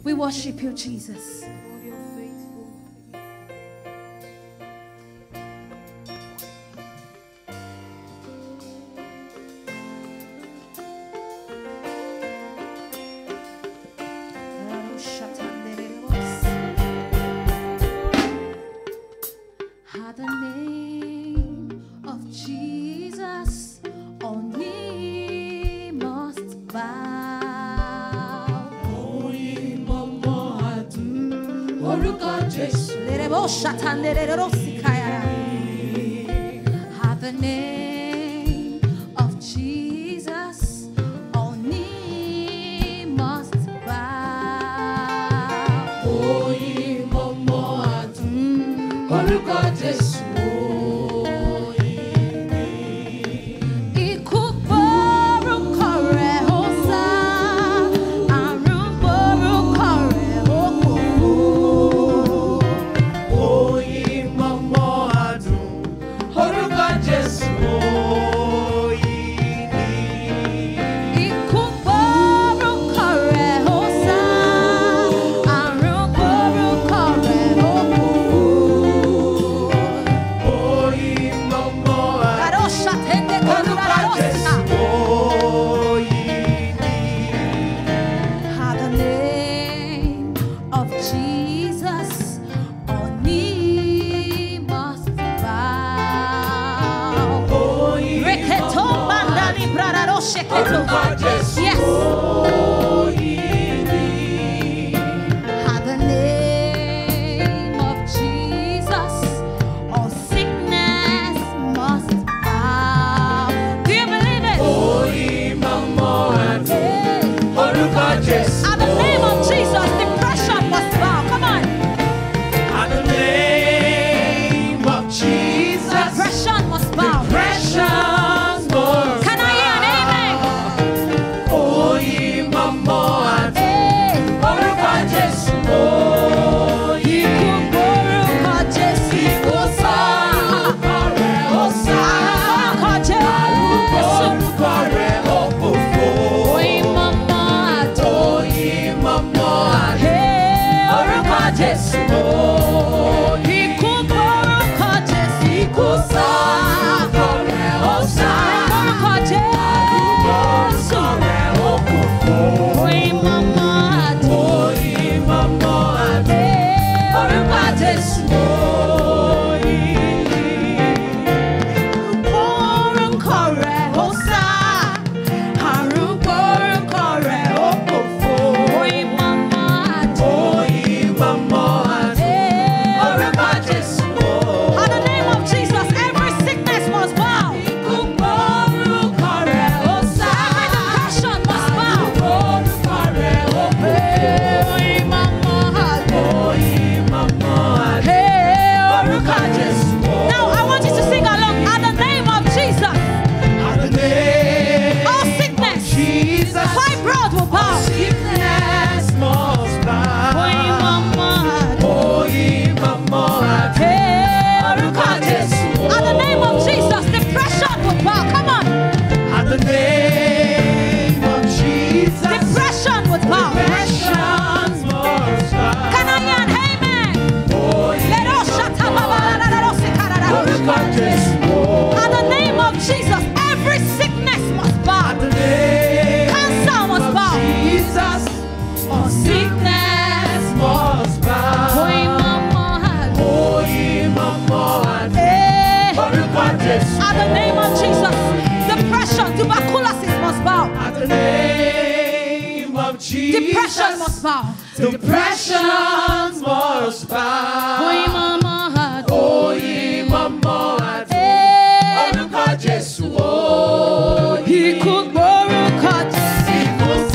We worship you, Jesus. At the name of Jesus, all knee must bow. At the name of Jesus, all knee must bow. Yes. At the name of Jesus, all sickness must bow. Do you believe it? At the name of Jesus, depression must bow. Come on. At the name of Jesus, Depression must bow. Can I hear an amen? At the name of Jesus, depression, tuberculosis must bow. At the name of Jesus, Depression must bow. Depression must bow. Oi mama, Oi mama, Oruka Jesu. He could borrow cut. He could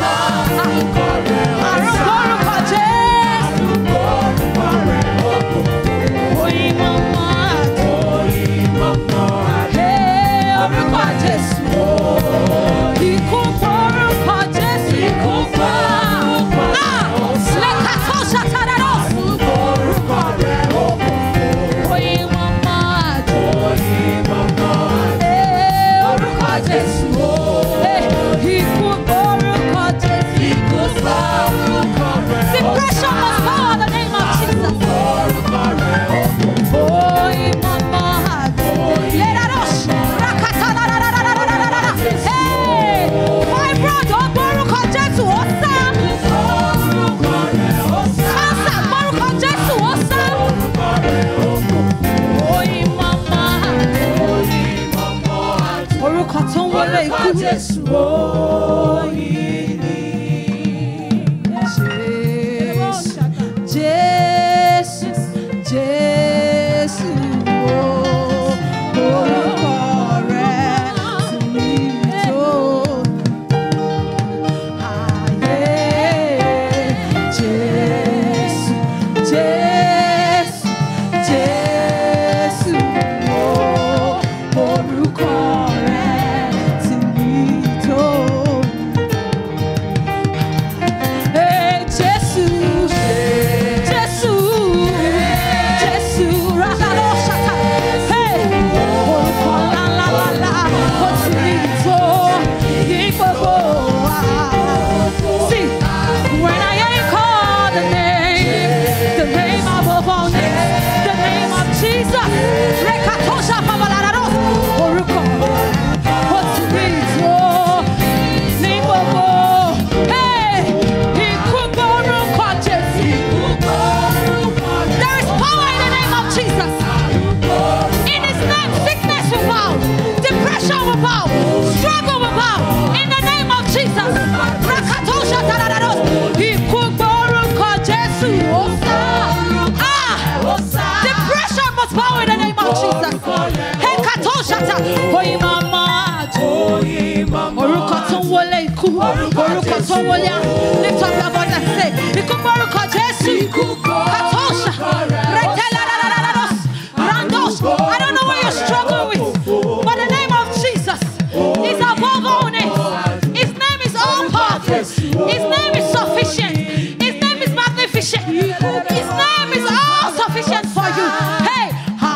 Orúkọ tó wọlé à. Lift up your voice and say, ikú gbórúkọ Jésù. Katosha. Retelararos. Randos. I don't know what you're struggling with, but the name of Jesus is above all names. His name is all powerful. His name is sufficient. His name is magnificent. His name is all sufficient for you. Hey,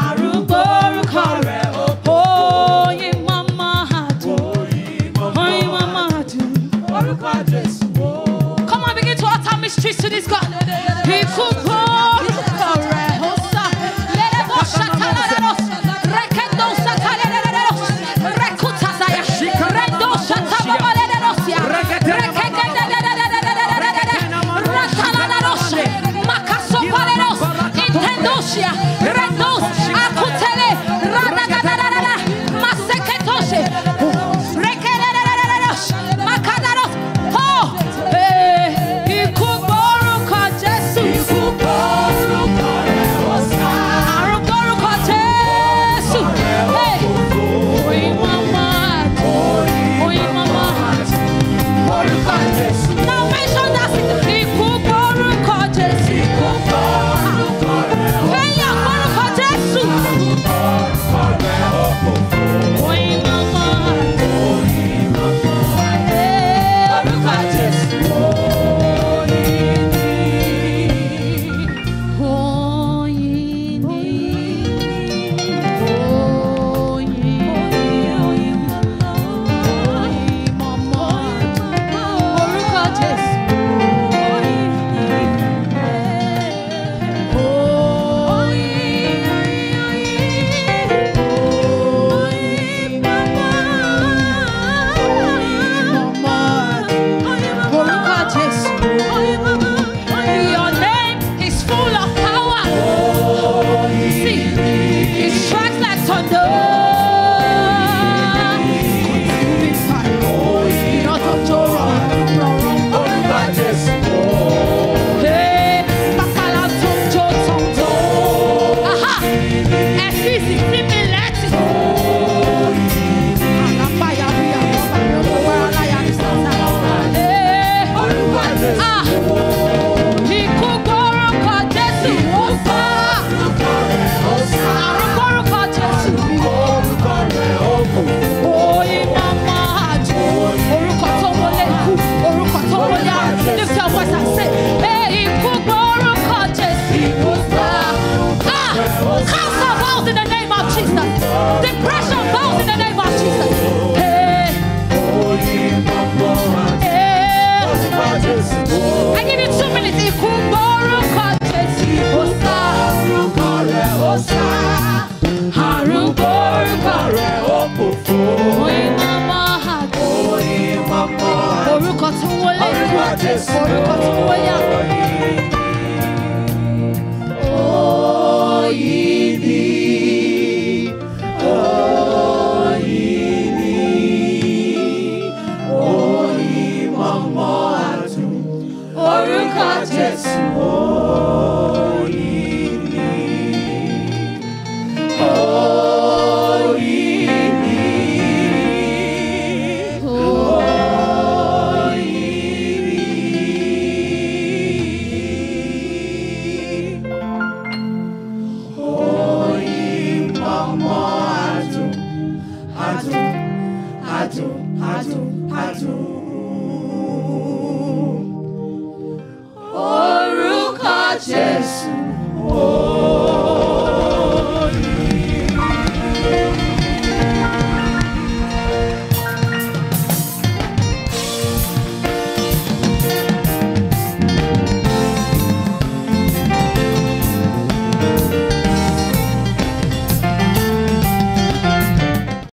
come on, begin to utter mysteries to this God. Orúkọ Jésù.